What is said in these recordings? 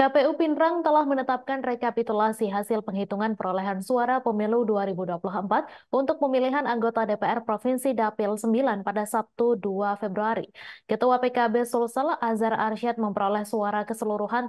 KPU Pindrang telah menetapkan rekapitulasi hasil penghitungan perolehan suara pemilu 2024 untuk pemilihan anggota DPR Provinsi Dapil 9 pada Sabtu 2 Februari. Ketua PKB Sulsel Azhar Arsyad memperoleh suara keseluruhan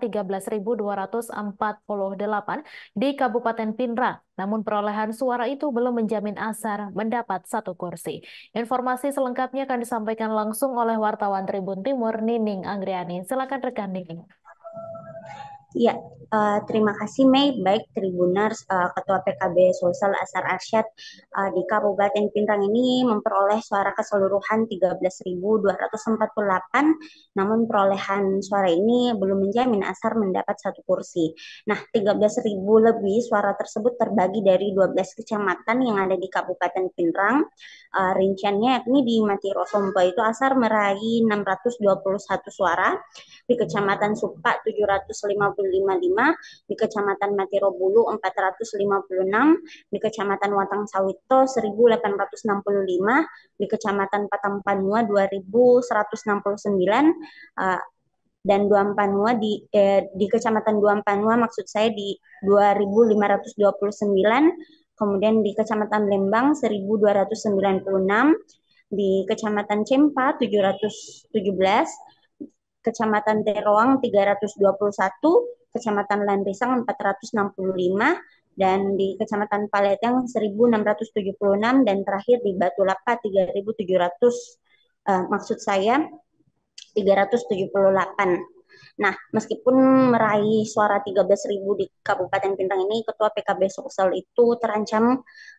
13.248 di Kabupaten Pindrang. Namun perolehan suara itu belum menjamin Azhar mendapat satu kursi. Informasi selengkapnya akan disampaikan langsung oleh wartawan Tribun Timur Nining Anggriani. Silakan rekan Nining. Ya, terima kasih Mei. Baik Tribuners, Ketua PKB Sulsel Azhar Arsyad di Kabupaten Pindrang ini memperoleh suara keseluruhan 13.248, namun perolehan suara ini belum menjamin Azhar mendapat satu kursi. Nah, 13.000 lebih suara tersebut terbagi dari 12 kecamatan yang ada di Kabupaten Pindrang. Rinciannya yakni di Matiro Sompo itu Azhar meraih 621 suara, di Kecamatan Supa 755, di Kecamatan Matirobulu 456, di Kecamatan Watang Sawito 1865, di Kecamatan Patampanua 2169, dan Duampanua di Kecamatan Duampanua maksud saya di 2529, kemudian di Kecamatan Lembang 1296, di Kecamatan Cempa 717, Kecamatan Teroang 321, Kecamatan Landrisang 465, dan di Kecamatan Paleteng 1676, dan terakhir di Batu Lapa 3700, maksud saya 378. Nah, meskipun meraih suara 13.000 di Kabupaten Pindrang ini, Ketua PKB Sulsel itu terancam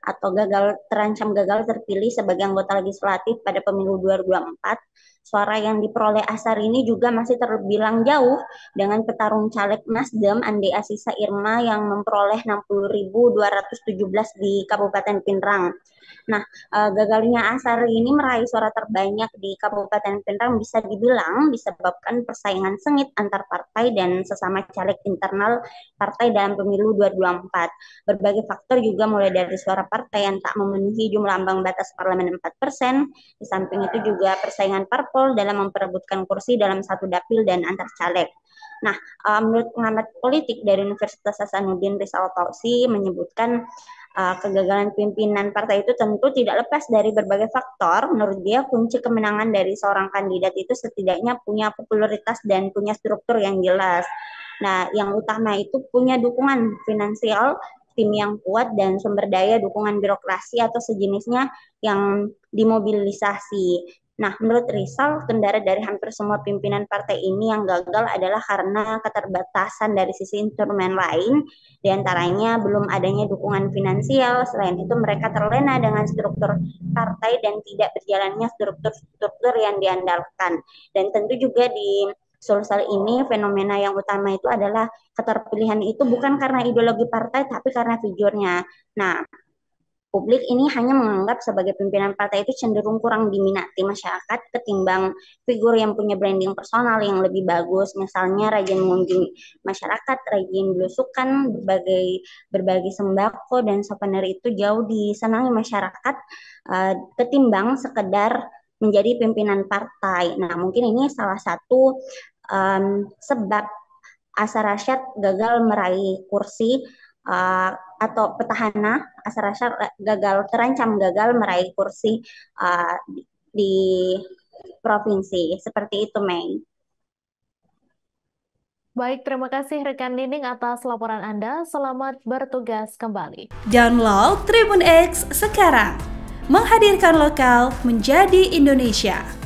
gagal terpilih sebagai anggota legislatif pada pemilu 2024. Suara yang diperoleh Azhar ini juga masih terbilang jauh dengan petarung caleg Nasdem Andi Asisa Irma yang memperoleh 60.217 di Kabupaten Pindrang. Nah, gagalnya Azhar ini meraih suara terbanyak di Kabupaten Pindrang bisa dibilang disebabkan persaingan sengit antar partai dan sesama caleg internal partai dalam pemilu 2024. Berbagai faktor juga mulai dari suara partai yang tak memenuhi jumlah ambang batas parlemen 4%, di samping itu juga persaingan parpol dalam memperebutkan kursi dalam satu dapil dan antar caleg. Nah, menurut pengamat politik dari Universitas Hasanuddin Rizal Tausi menyebutkan kegagalan pimpinan partai itu tentu tidak lepas dari berbagai faktor. Menurut dia, kunci kemenangan dari seorang kandidat itu setidaknya punya popularitas dan punya struktur yang jelas. Nah, yang utama itu punya dukungan finansial, tim yang kuat, dan sumber daya dukungan birokrasi atau sejenisnya yang dimobilisasi. Nah, menurut Rizal, kendala dari hampir semua pimpinan partai ini yang gagal adalah karena keterbatasan dari sisi instrumen lain, di antaranya belum adanya dukungan finansial. Selain itu, mereka terlena dengan struktur partai dan tidak berjalannya struktur-struktur yang diandalkan. Dan tentu juga di Sulsel ini, fenomena yang utama itu adalah keterpilihan itu bukan karena ideologi partai, tapi karena figurnya. Nah, publik ini hanya menganggap sebagai pimpinan partai itu cenderung kurang diminati masyarakat ketimbang figur yang punya branding personal yang lebih bagus, misalnya rajin mengunjungi masyarakat, rajin belusukan, berbagi sembako dan souvenir itu jauh disenangi masyarakat ketimbang sekedar menjadi pimpinan partai. Nah, mungkin ini salah satu sebab Azhar Arsyad gagal meraih kursi atau petahana. Azhar Arsyad terancam gagal meraih kursi di provinsi. Seperti itu, Mei. Baik, terima kasih rekan Nining atas laporan Anda. Selamat bertugas kembali. Download Tribun X sekarang. Menghadirkan lokal menjadi Indonesia.